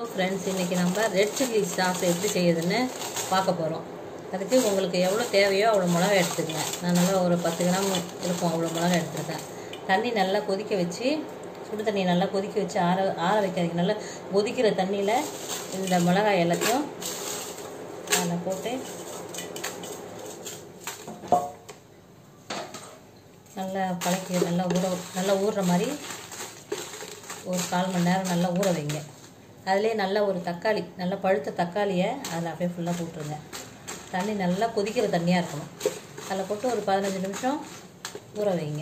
Friends, இன்றைக்கி நம்ம red chilli sauce எப்படி செய்யுதுன்னு பார்க்க போகிறோம். அதுக்கு உங்களுக்கு எவ்வளோ தேவையோ அவ்வளோ மிளகா எடுத்துக்கங்க. நான் நல்லா ஒரு 10 கிராம் இருக்கும் அவ்வளோ மிளகா எடுத்துருக்கேன். தண்ணி நல்லா கொதிக்க வச்சு, சுடு தண்ணி நல்லா கொதிக்க வச்சு ஆற வைக்காதீங்க. நல்லா கொதிக்கிற தண்ணியில் இந்த மிளகாய் எல்லாத்தையும் அதில் போட்டு நல்லா பழக்கி நல்லா ஊறுற மாதிரி ஒரு 1/4 மணி நேரம் நல்லா ஊற வைங்க. அதிலே நல்லா ஒரு தக்காளி, நல்லா பழுத்த தக்காளியை அதில் அப்படியே ஃபுல்லாக போட்டுருங்க. தண்ணி நல்லா கொதிக்கிற தண்ணியாக இருக்கணும். அதில் போட்டு ஒரு 15 நிமிஷம் ஊற வைங்க.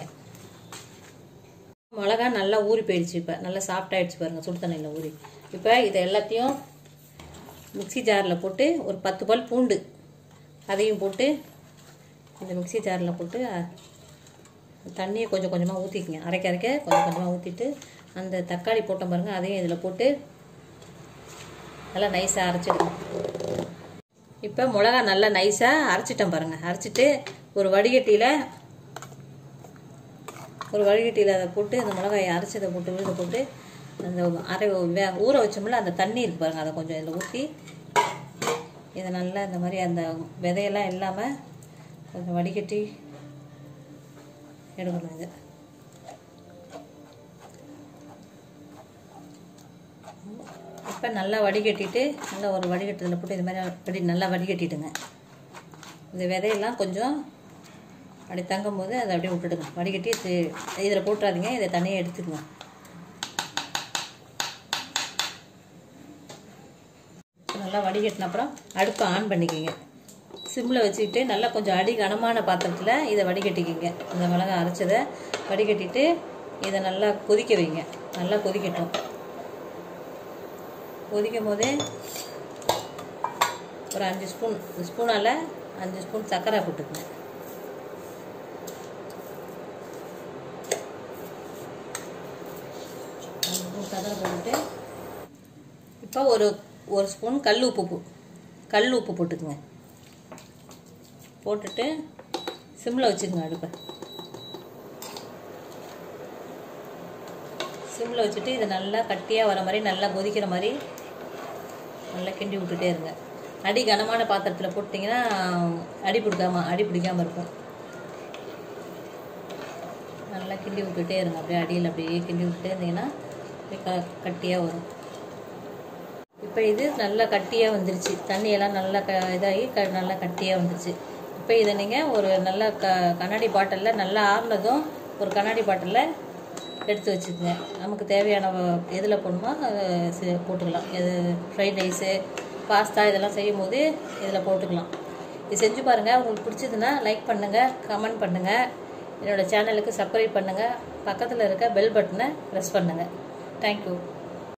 மிளகா நல்லா ஊறி போயிடுச்சு. இப்போ நல்லா சாஃப்டாகிடுச்சு பாருங்கள், சுடு தண்ணியில் ஊறி. இப்போ இதை எல்லாத்தையும் மிக்சி ஜாரில் போட்டு ஒரு 10 பல் பூண்டு அதையும் போட்டு இந்த மிக்சி ஜாரில் போட்டு தண்ணியை கொஞ்சம் கொஞ்சமாக ஊற்றிக்குங்க. அரைக்க கொஞ்சம் கொஞ்சமாக ஊற்றிட்டு அந்த தக்காளி போட்ட பாருங்கள், அதையும் இதில் போட்டு நல்லா நைஸாக அரைச்சிடணும். இப்போ மிளகா நல்லா நைஸாக அரைச்சிட்டோம் பாருங்கள். அரைச்சிட்டு ஒரு வடிகட்டியில் அதை போட்டு அந்த மிளகாயை அரைச்சதை போட்டு விழுத போட்டு அந்த ஊற வச்சோம்ல அந்த தண்ணி இருக்கு பாருங்கள், அதை கொஞ்சம் இதில் ஊற்றி இதை நல்லா இந்த மாதிரி அந்த விதையெல்லாம் இல்லாமல் கொஞ்சம் வடிகட்டி எடுக்கணும். இது இப்போ நல்லா வடிகட்டிட்டு நல்லா ஒரு வடிகட்டத்தில் போட்டு இது மாதிரி நல்லா வடிகட்டிட்டுங்க. இந்த விதையெல்லாம் கொஞ்சம் அப்படி தங்கும் போது அதை அப்படியே விட்டுடுங்க. வடிகட்டி இதில் போட்டுறாதீங்க, இதை தனியாக எடுத்துக்குங்க. நல்லா வடிகட்டின அப்புறம் அடுப்பை ஆன் பண்ணிக்கிங்க. சிம்மில் வச்சுக்கிட்டு நல்லா கொஞ்சம் அடி கனமான பாத்திரத்தில் இதை வடிகட்டிக்கிங்க. இந்த மிளகாய் அரைச்சதை வடிகட்டிட்டு இதை நல்லா கொதிக்க வைங்க. நல்லா கொதிக்கட்டும். கொதிக்கும் போதே ஒரு 5 ஸ்பூனால் 5 ஸ்பூன் சர்க்கரை போட்டுக்குங்க. சர்க்கரை போட்டுட்டு இப்போ ஒரு ஸ்பூன் கல் உப்பு போட்டுக்குங்க. போட்டுட்டு சிம்மில் வச்சுக்கோங்க. அடுப்பை சிம்மில் வச்சுட்டு இதை நல்லா கட்டியாக வர மாதிரி நல்லா கொதிக்கிற மாதிரி நல்லா கிண்டி விட்டுட்டே இருங்க. அடி கனமான பாத்திரத்தில் போட்டிங்கன்னா அடி பிடிக்காமல் இருக்கும். நல்லா கிண்டி விட்டுட்டே இருங்க. அப்படியே அடியில் அப்படியே கிண்டி விட்டுட்டே இருந்தீங்கன்னா கட்டியாக வரும். இப்போ இது நல்லா கட்டியாக வந்துருச்சு. தண்ணியெல்லாம் நல்லா இதாகி நல்லா கட்டியாக வந்துருச்சு. இப்போ இதை நீங்கள் ஒரு நல்ல கண்ணாடி பாட்டிலில் நல்லா ஆறுனதும் ஒரு கண்ணாடி பாட்டிலில் எடுத்து வச்சுக்கோங்க. நமக்கு தேவையான எதில் போடணுமோ அதை போட்டுக்கலாம். இது ஃப்ரைட் ரைஸு, பாஸ்தா இதெல்லாம் செய்யும் போது இதில் போட்டுக்கலாம். இது செஞ்சு பாருங்கள். உங்களுக்கு பிடிச்சதுன்னா லைக் பண்ணுங்கள், கமெண்ட் பண்ணுங்கள், என்னோடய சேனலுக்கு சப்ஸ்கிரைப் பண்ணுங்கள், பக்கத்தில் இருக்க பெல் பட்டனை ப்ரெஸ் பண்ணுங்கள். தேங்க்யூ.